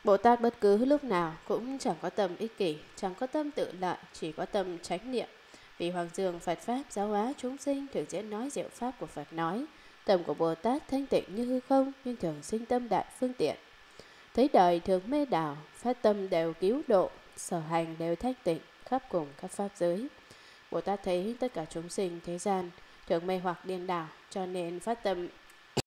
Bồ Tát bất cứ lúc nào cũng chẳng có tâm ích kỷ, chẳng có tâm tự lợi, chỉ có tâm chánh niệm. Vì Hoàng Dương Phật Pháp giáo hóa chúng sinh thường diễn nói diệu Pháp của Phật nói. Tâm của Bồ Tát thanh tịnh như hư không, nhưng thường sinh tâm đại phương tiện. Thấy đời thường mê đảo, phát tâm đều cứu độ, sở hành đều thanh tịnh, khắp cùng các Pháp giới. Bồ Tát thấy tất cả chúng sinh thế gian thường mê hoặc điên đảo, cho nên phát tâm